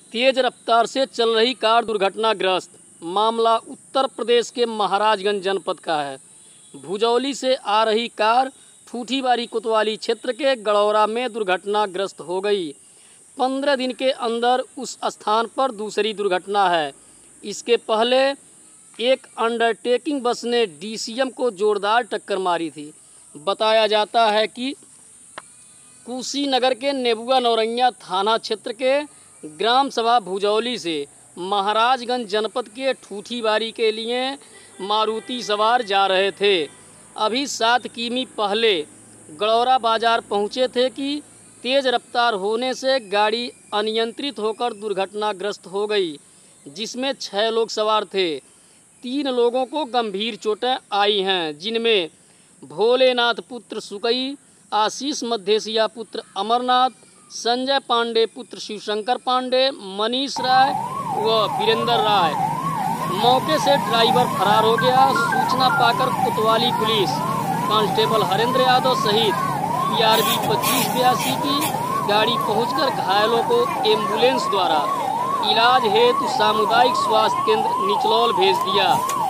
तेज रफ्तार से चल रही कार दुर्घटनाग्रस्त। मामला उत्तर प्रदेश के महाराजगंज जनपद का है। भुजौली से आ रही कार ठूठीबारी कोतवाली क्षेत्र के गड़ौरा में दुर्घटनाग्रस्त हो गई। 15 दिन के अंदर उस स्थान पर दूसरी दुर्घटना है। इसके पहले एक अंडरटेकिंग बस ने डीसीएम को जोरदार टक्कर मारी थी। बताया जाता है कि कुशीनगर के नेबुआ नौरंगिया थाना क्षेत्र के ग्राम सभा भुजौली से महाराजगंज जनपद के ठूठीबारी के लिए मारुति सवार जा रहे थे। अभी 7 किमी पहले गड़ौरा बाजार पहुंचे थे कि तेज़ रफ्तार होने से गाड़ी अनियंत्रित होकर दुर्घटनाग्रस्त हो गई, जिसमें 6 लोग सवार थे। 3 लोगों को गंभीर चोटें आई हैं, जिनमें भोलेनाथ पुत्र सुकई, आशीष मध्यसिया पुत्र अमरनाथ, संजय पांडे पुत्र शिवशंकर पांडे, मनीष राय व वीरेंद्र राय। मौके से ड्राइवर फरार हो गया। सूचना पाकर कोतवाली पुलिस कांस्टेबल हरेंद्र यादव सहित PRB 2582 की गाड़ी पहुंचकर घायलों को एम्बुलेंस द्वारा इलाज हेतु सामुदायिक स्वास्थ्य केंद्र निचलौल भेज दिया।